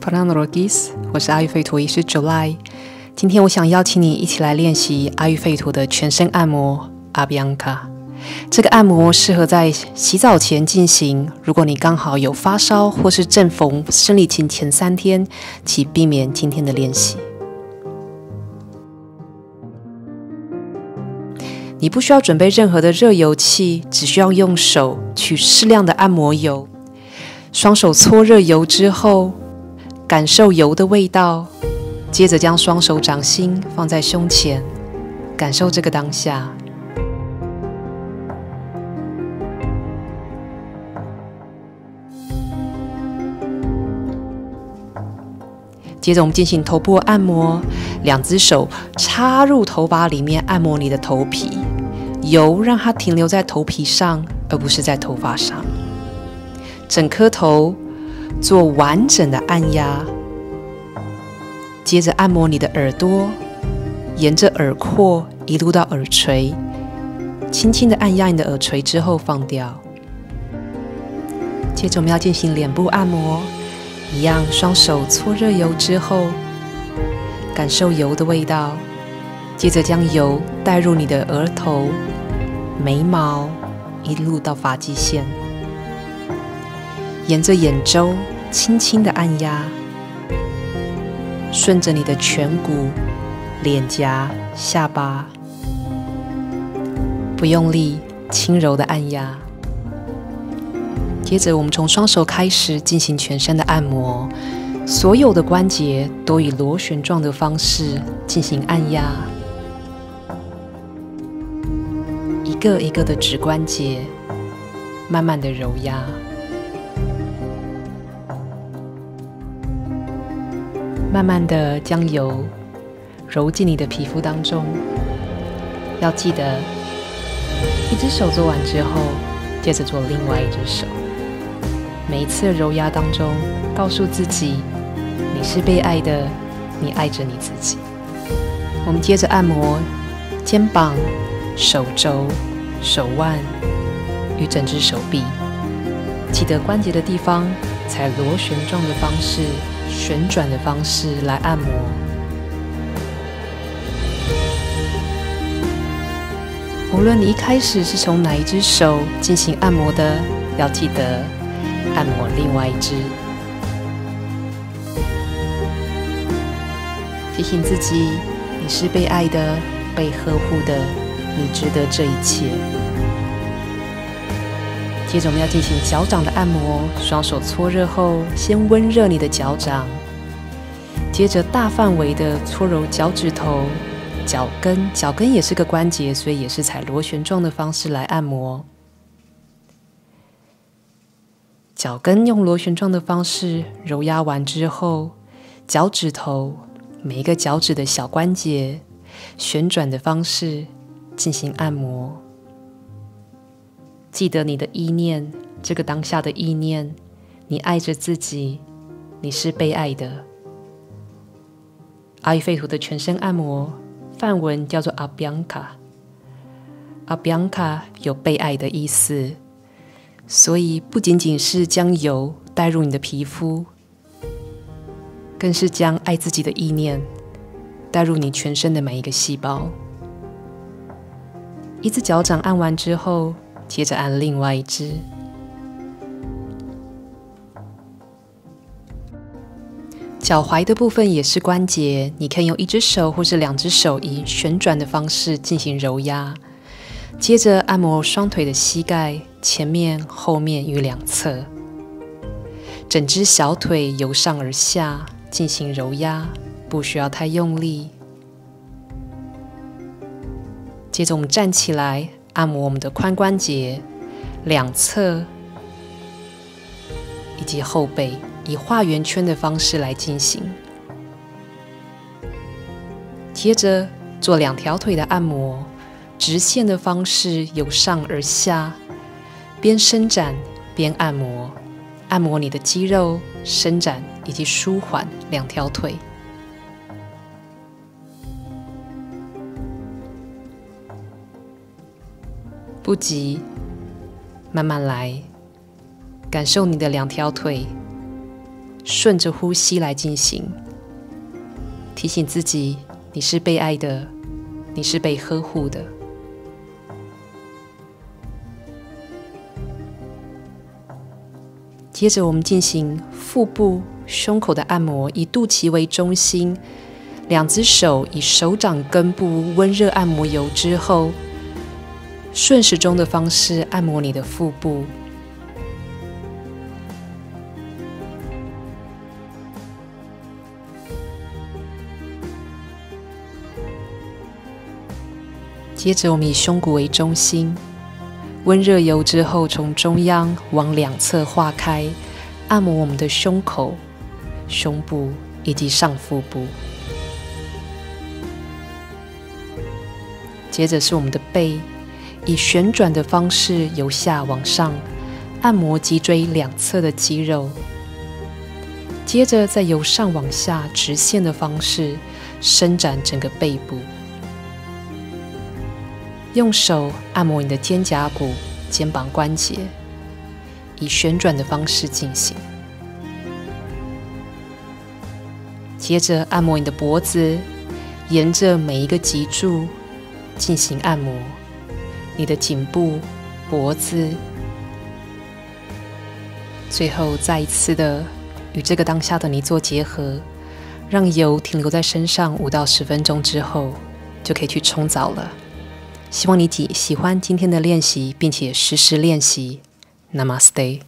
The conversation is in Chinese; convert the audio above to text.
Paranorgis， 我是阿育吠陀医师 July。今天我想邀请你一起来练习阿育吠陀的全身按摩阿比安卡。这个按摩适合在洗澡前进行，如果你刚好有发烧或是正逢生理期前3天，请避免今天的练习。你不需要准备任何的热油器，只需要用手取适量的按摩油，双手搓热油之后，感受油的味道，接着将双手掌心放在胸前，感受这个当下。接着我们进行头部按摩，2只手插入头发里面按摩你的头皮，油让它停留在头皮上，而不是在头发上。整颗头做完整的按压，接着按摩你的耳朵，沿着耳廓一路到耳垂，轻轻的按压你的耳垂之后放掉。接着我们要进行脸部按摩，一样双手搓热油之后，感受油的味道，接着将油带入你的额头、眉毛，一路到发际线，沿着眼周轻轻的按压，顺着你的颧骨、脸颊、下巴，不用力，轻柔的按压。接着我们从双手开始进行全身的按摩，所有的关节都以螺旋状的方式进行按压，一个一个的指关节慢慢的揉压。慢慢的将油揉进你的皮肤当中，要记得一只手做完之后，接着做另外一只手。每一次揉压当中，告诉自己你是被爱的，你爱着你自己。我们接着按摩肩膀、手肘、手腕与整只手臂，记得关节的地方采螺旋状的方式、旋转的方式来按摩。无论你一开始是从哪一只手进行按摩的，要记得按摩另外一只。提醒自己，你是被爱的，被呵护的，你值得这一切。接着我们要进行脚掌的按摩，双手搓热后，先温热你的脚掌，接着大范围的搓揉脚趾头、脚跟，脚跟也是个关节，所以也是采螺旋状的方式来按摩。脚跟用螺旋状的方式揉压完之后，脚趾头每一个脚趾的小关节旋转的方式进行按摩。记得你的意念，这个当下的意念，你爱着自己，你是被爱的。阿育吠陀的全身按摩梵文叫做阿比安卡，阿比安卡有被爱的意思，所以不仅仅是将油带入你的皮肤，更是将爱自己的意念带入你全身的每一个细胞。一只脚掌按完之后，接着按另外一只。脚踝的部分也是关节，你可以用1只手或是2只手以旋转的方式进行揉压。接着按摩双腿的膝盖、前面、后面与两侧，整只小腿由上而下进行揉压，不需要太用力。接着我们站起来，按摩我们的髋关节、两侧以及后背，以画圆圈的方式来进行。接着做2条腿的按摩，直线的方式由上而下，边伸展边按摩，按摩你的肌肉伸展以及舒缓2条腿。不急，慢慢来，感受你的2条腿顺着呼吸来进行，提醒自己你是被爱的，你是被呵护的。接着我们进行腹部、胸口的按摩，以肚脐为中心，2只手以手掌根部温热按摩油之后，顺时钟的方式按摩你的腹部。接着我们以胸骨为中心，温热油之后从中央往两侧划开，按摩我们的胸口、胸部以及上腹部。接着是我们的背，以旋转的方式由下往上按摩脊椎两侧的肌肉，接着再由上往下直线的方式伸展整个背部。用手按摩你的肩胛骨、肩膀关节，以旋转的方式进行。接着按摩你的脖子，沿着每一个脊柱进行按摩，你的颈部、脖子。最后再一次的与这个当下的你做结合，让油停留在身上5到10分钟之后，就可以去冲澡了。希望你喜欢今天的练习，并且时时练习。Namaste。